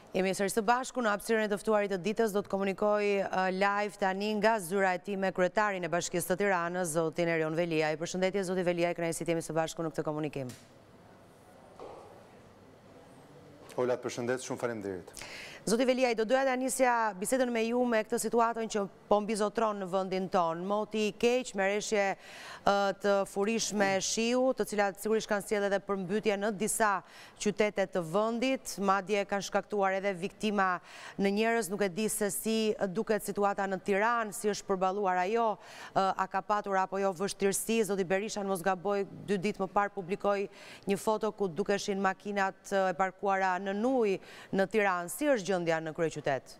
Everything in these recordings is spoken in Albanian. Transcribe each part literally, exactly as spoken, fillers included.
Jemi sërish së bashku në hapësirën e të ftuarit të ditës, do të komunikoj live tani nga zyra e tij me kryetarin e Bashkisë të Tiranës, zotin Erion Veliaj. Përshëndetje zoti Veliaj, kënaqësi jemi së bashku në këtë komunikim. Ola, përshëndet, shumë faleminderit. Zoti Veliaj, do doja ta nisja bisedën me ju me këtë situatën që po mbizotron në vendin ton. Moti i keq, merreshje të furishme shiu, të cilat sigurisht kanë sjellë edhe përmbytje në disa qytete të vendit, madje kanë shkaktuar edhe viktima në njerëz. Nuk e di se si duket situata në Tiranë, si është përballuar ajo, a ka patur apo jo vështirësi. Zoti Berisha, mos gaboj, dy ditë më parë publikoi një foto ku dukeshin makinat e parkuara në ujë në Tiranë. Si është gjendja në kryeqytet?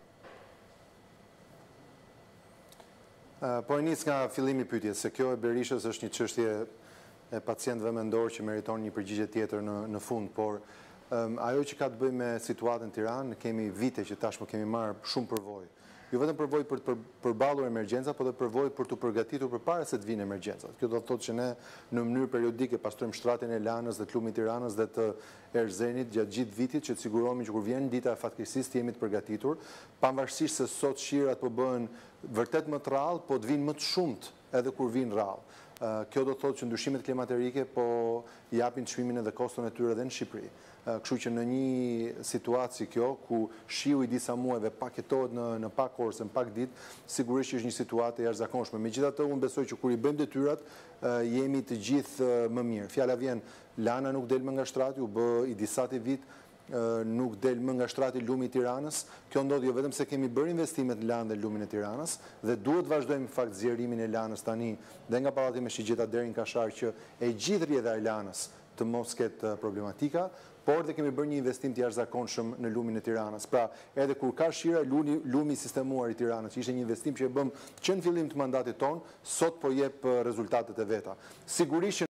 Po e nis nga fillimi pyetjes, se kjo e Berishës është një çështje e pacientëve mendor që meriton një përgjigje tjetër në, në fund, por um, ajo që ka të bëjë me situatën në Tiranë, kemi vite që tashmë kemi marrë shumë përvojë. Jo vetëm përvojë për të për, përballur emergjenca, por edhe përvojë për të përgatitur përpara se të vinë emergjencat. Kjo do të thotë që ne në mënyrë periodike pastrojmë shtratin e Lanës dhe të lumit Tiranës dhe të Erzenit gjatë gjithë vitit që të sigurohemi që kur vjen dita e fatkeqësisë të jemi të përgatitur, pavarësisht se sot shirat po bëhen vërtet më të rrallë, po të vinë më të shumt edhe kur vinë rrallë. Kjo do të thotë që ndryshimet klimaterike po japin çmimin edhe koston e tyre edhe në Shqipëri. Kështu që në një situatë si kjo, ku shiu i disa muajve paketohet në, në pak orë, se në pak ditë, sigurisht është një situatë e jashtëzakonshme. Megjithatë, unë besoj që kur i bëjmë detyrat, jemi të gjithë më mirë. Fjala vjen, Lana nuk del më nga shtrati, u bë i disati vit, nuk del më nga shtrati lumi i Tiranës. Kjo ndodh jo vetëm se kemi bërë investimet në Lanë dhe lumin e Tiranës dhe duhet vazhdojmë fakt zgjerimin e Lanës tani dhe nga Pallati me Shigjeta deri në Kashar që e gjithë rrjedha e Lanës të mos ketë problematika, por dhe kemi bërë një investim të jashtëzakonshëm në lumin e Tiranës. Pra, edhe kur ka shira, lumi, lumi sistemuar i Tiranës, ishte një investim që e bëm që në fillim të mandatit ton, sot po jep rezultatet e veta. Sigurisht